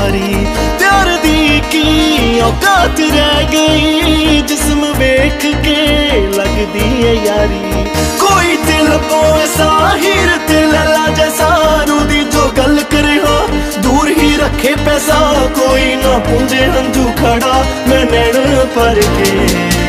यारी। प्यार दी की औकात रह गई, जिस्म वेख के लगदी है यारी। कोई दिल को ऐसा हीर ते लैला जैसा, रूदी जो गल करे हाँ दूर ही रखे पैसा। कोई ना पूंजे हंजू खड़ा मैं नैन भर के।